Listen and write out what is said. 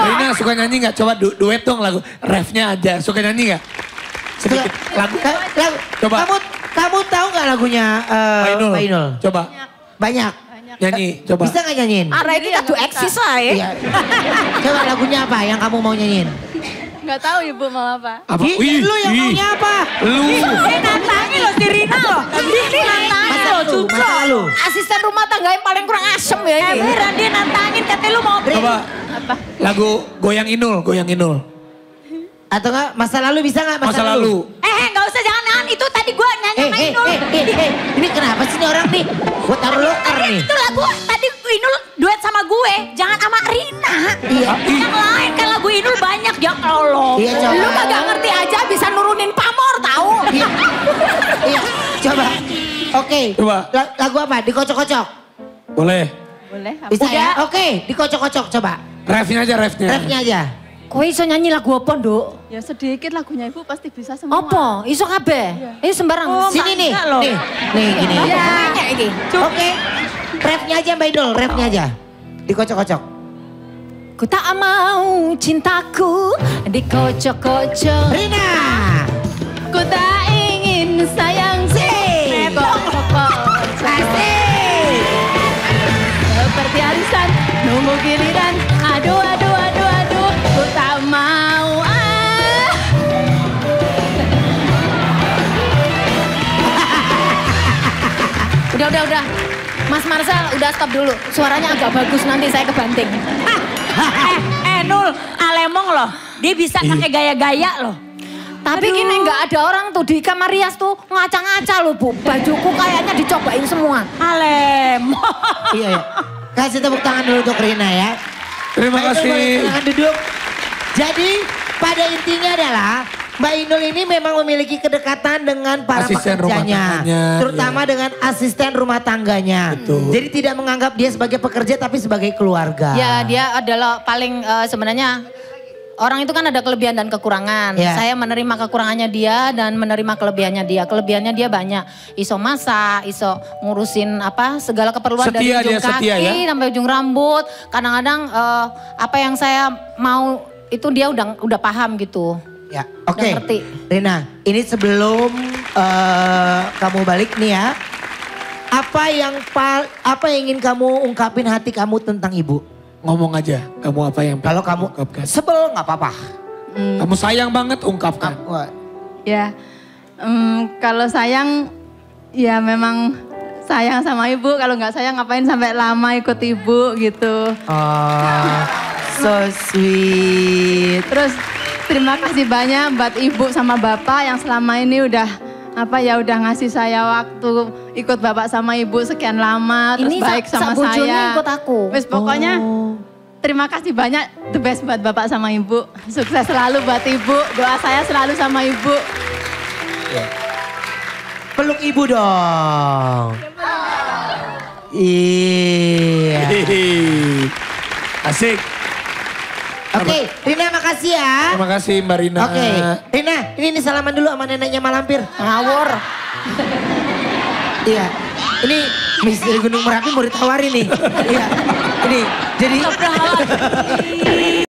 Rina suka nyanyi gak? Coba duet dong lagu. Refnya aja. Suka nyanyi gak? Sedikit lagu. Coba. Kamu tahu gak lagunya Mbak Inul? Coba. Banyak. Nyanyi, coba. Bisa gak nyanyiin? Arah ini lagu eksis lah ya. Iya. Coba lagunya apa yang kamu mau nyanyiin? Gak tahu ibu mau apa. Apa? Lu yang maunya apa? Lu. Ini nantangin loh si Rina loh. Ini nantangin loh Cukro. Masa lalu. Asisten rumah tangga yang paling kurang asem ya ini. Beneran dia nantangin katanya lu mau. Coba. Apa? Lagu Goyang Inul, Goyang Inul. Atau enggak masa lalu bisa gak Masa lalu. Gak usah jangan itu tadi gue nyanyi sama Inul. Ini kenapa sih ini orang nih? Gue taruh loker nih. Itu lagu tadi Inul duet sama gue. Jangan sama Rina. Iya. Yang lain kan lagu Inul banyak ya Allah. Iya, coba. Lu kagak ngerti aja bisa nurunin pamor tahu. Iya, coba. Oke. Coba. Lagu apa? Dikocok-kocok. Boleh. Boleh. Apa? Bisa ya? Oke, dikocok-kocok coba. Refnya aja, refnya. Refnya aja. Kowe iso nyanyi lagu apa, Nduk? Ya sedikit lagunya ibu pasti bisa semua. Apa? Iso kabeh? Sembarang. Sini nih. Nih gini. Ya, kayak gini. Oke. Refnya aja Mbak Inul, refnya aja. Dikocok-kocok. Ku tak mau cintaku dikocok-kocok. Rina. Ku tak ingin sayang Sik. Asik. seperti arisan nunggu giliran. Aduh. Ku tak mau Udah. Mas Marcel, udah stop dulu. Suaranya agak bagus, nanti saya kebanting. Nul, Alemong loh. Dia bisa pakai gaya-gaya loh. Tapi gini nggak ada orang tuh di kamar rias tuh ngaca-ngaca loh Bu. Bajuku kayaknya dicobain semua. Alemong. Iya. Kasih tepuk tangan dulu untuk Rina ya. Terima Mbak Inul kasih. boleh silakan duduk. Jadi pada intinya adalah Mbak Inul ini memang memiliki kedekatan dengan para Asisten rumah pekerjanya. tangganya, Terutama dengan asisten rumah tangganya. Betul. Jadi tidak menganggap dia sebagai pekerja tapi sebagai keluarga. Ya dia adalah paling sebenarnya orang itu kan ada kelebihan dan kekurangan. Ya. Saya menerima kekurangannya dia dan menerima kelebihannya dia. Kelebihannya dia banyak. Iso masak, iso ngurusin apa segala keperluan dari ujung kaki sampai ujung rambut. Kadang-kadang apa yang saya mau itu dia udah paham gitu. Ya, oke. ngerti. Rina, ini sebelum kamu balik nih ya. Apa yang ingin kamu ungkapin hati kamu tentang ibu? Ngomong aja, kamu apa yang Kalau kamu ungkapkan. sebel nggak apa-apa. Kamu sayang banget, ungkapkan. ya. Kalau sayang ya memang sayang sama ibu. Kalau nggak sayang ngapain sampai lama ikut ibu gitu. Oh, so sweet. Terus terima kasih banyak buat ibu sama bapak yang selama ini udah ngasih saya waktu ikut bapak sama ibu sekian lama terus Ini baik sama bojone saya. ikut aku. Wes pokoknya terima kasih banyak, the best buat bapak sama ibu. Sukses selalu buat ibu, doa saya selalu sama ibu. Peluk ibu dong. Iya. Asik. Oke, Rina makasih ya. Terima kasih Mbak Rina. Oke, Rina ini salaman dulu sama neneknya Malampir. Ngawur. Iya, ini Miss dari Gunung Merapi mau ditawarin nih. Iya, ini jadi...